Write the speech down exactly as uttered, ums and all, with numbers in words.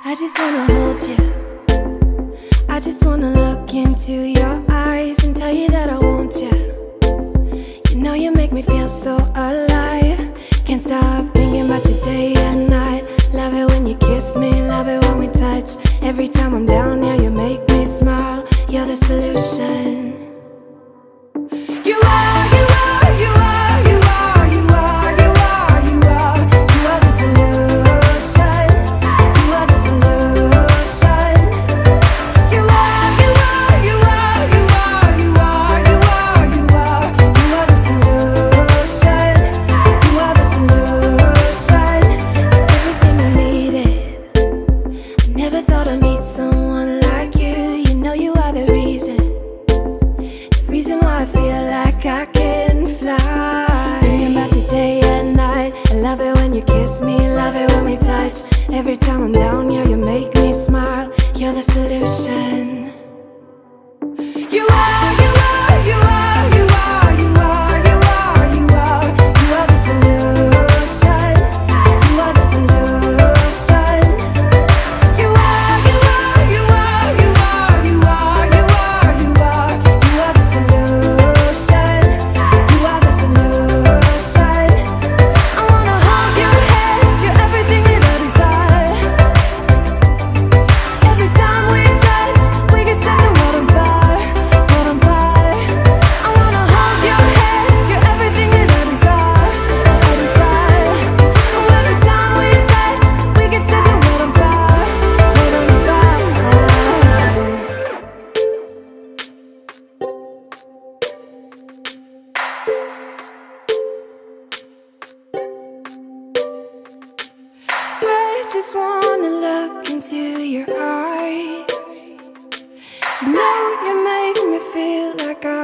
I just wanna hold you. I just wanna look into your eyes and tell you that I want you. You know you make me feel so alive. Can't stop thinking about you day and night. Love it when you kiss me, love it when we touch. Every time I'm down here, you make me smile. You're the solution. You are, you are, you are, you are, you are, you are, you are. You are the solution. You are the solution. You are, you are, you are, you are, you are, you are, you are. You are the solution. You are the solution. Everything I needed. I never thought I'd meet someone like you. You know you are the reason. Reason why I feel like I can fly. Thinking about you day and night. I love it when you kiss me, love it when we touch. Every time I'm down here, you make me smile. You're the solution. You are, you are, you are, you are, you are, you are, you are. You are the solution. You are the solution. You are, you are, you are, you are, you are, you are, you are. You are the solution. You are the solution. I wanna hold your head. You're everything that I desire. Every time we touch, we can set the world on fire, world on fire. I wanna hold your head. You're everything that I desire, I desire. Oh, every time we touch, we can set the world on fire, world on fire. I just wanna look into your eyes. You know you make me feel like I